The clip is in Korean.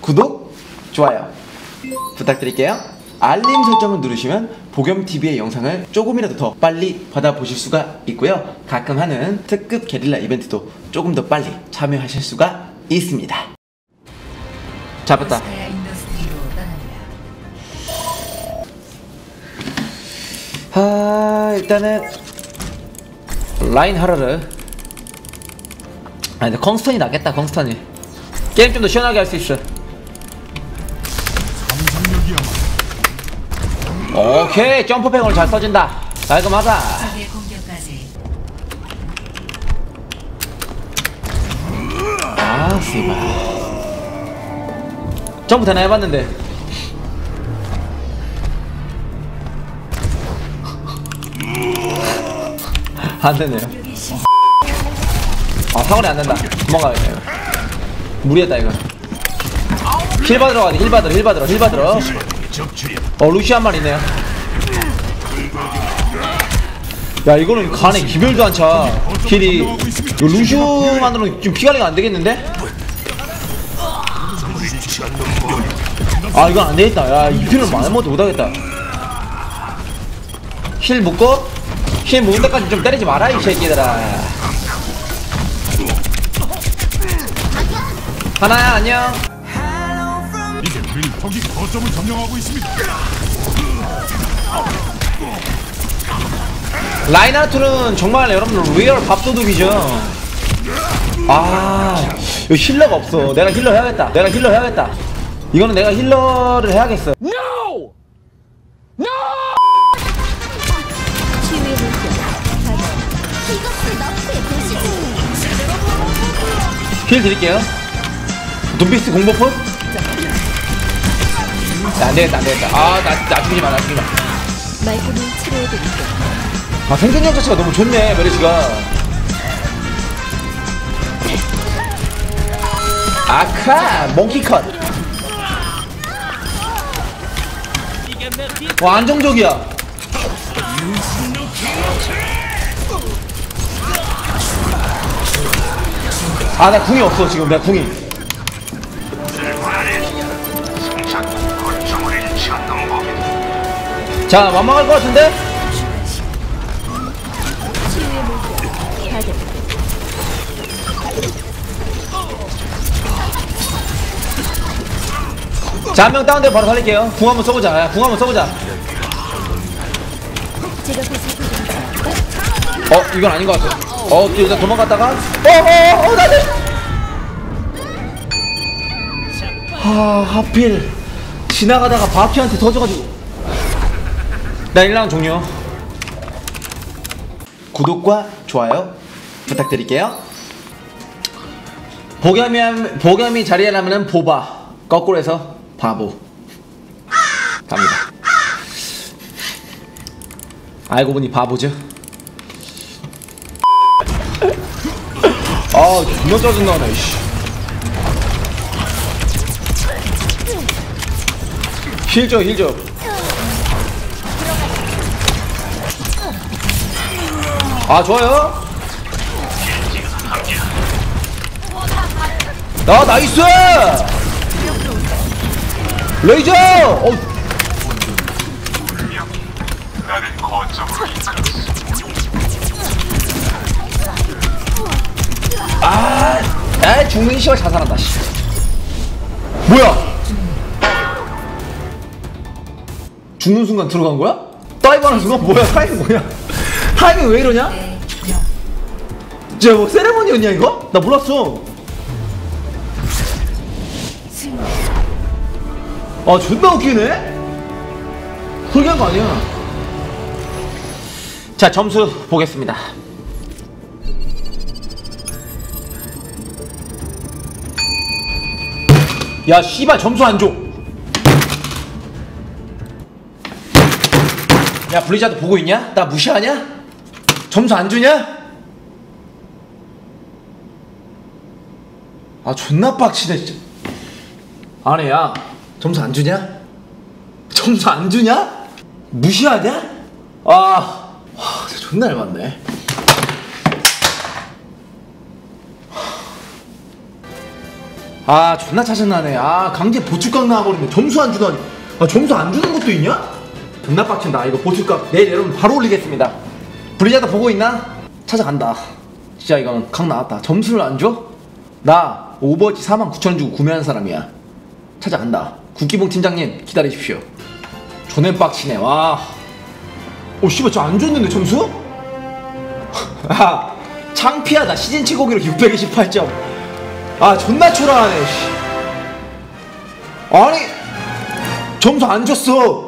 구독, 좋아요 부탁드릴게요. 알림 설정을 누르시면 보겸TV의 영상을 조금이라도 더 빨리 받아보실 수가 있고요. 가끔 하는 특급 게릴라 이벤트도 조금 더 빨리 참여하실 수가 있습니다. 잡았다. 일단은 라인 하라르. 근데 컹스턴이 낫겠다. 컹스턴이 게임 좀 더 시원하게 할 수 있어. 오케이, 점프팩 오늘 잘 써진다. 깔끔하다. 씨발 점프 되나 해봤는데 안되네요. 사거리 안된다. 도망가야겠네. 무리했다 이거. 힐 받으러 가야 돼. 힐 받으러. 루시 한 마리 있네요. 야, 이거는 간에 기별도 안 차. 힐이. 루시만으로는 좀 피관리가 안 되겠는데? 이건 안 되겠다. 야, 이 필을 많이 먹어도 못하겠다. 힐 묶고, 힐 묶은 데까지 좀 때리지 마라, 이 새끼들아. 하나야, 안녕. 이제 적이 거점을 점령하고 있습니다. 라인하르트는 정말 여러분들 리얼 밥도둑이죠. 이거 힐러가 없어. 내가 힐러 해야겠다. 이거는 내가 힐러를 해야겠어. No! No! 힐 드릴게요. 둠피스 공버프? 안되겠다. 나 죽이지마. 말끔히 치료해드릴게요. 생존력 자체가 너무 좋네, 메르시가. 몽키컷. 안정적이야. 나 궁이 없어, 지금. 내가 궁이. 자, 완망할 것 같은데? 자, 한 명 다운돼 바로 살릴게요. 궁 한번 써보자. 이건 아닌 것 같아. 일단 도망갔다가 나네. 하필 지나가다가 바피한테 터져가지고. 나 1라운드 종료. 구독과 좋아요 부탁드릴게요. 보겸이 자리에 나면은 보바, 거꾸로 해서 바보. 갑니다. 알고 보니 바보죠. 존나 짜증나네. 힐 줘. 좋아요. 나이스! 레이저! 죽는 씨발 자살한다, 씨. 뭐야? 죽는 순간 들어간 거야? 다이브 하는 순간? 뭐야? 타이밍 왜 이러냐? 뭐 세레머니였냐 이거? 나 몰랐어. 존나 웃기네? 그렇게 한 거 아니야. 자, 점수 보겠습니다. 야, 씨발, 점수 안 줘. 야, 블리자드 보고 있냐? 나 무시하냐? 점수 안 주냐? 존나 빡치네, 진짜. 아니, 야, 점수 안 주냐? 무시하냐? 진짜 존나 얇았네. 아 존나 짜증나네. 아 강제 보충각 나와버리네. 점수 안 주다니. 아 점수 안 주는 것도 있냐? 존나 빡친다. 이거 보충각 내일 여러분 바로 올리겠습니다. 브리자다 보고 있나? 찾아간다. 진짜 이건 각 나왔다. 점수를 안 줘? 나 오버워치 49,000원 주고 구매한 사람이야. 찾아간다. 국기봉 팀장님 기다리십시오. 존나 빡치네. 와. 오 씨발 저 안 줬는데 점수? 아 창피하다. 시즌 최고기록 628점. 아 존나 초라하네. 씨. 아니 점수 안 줬어.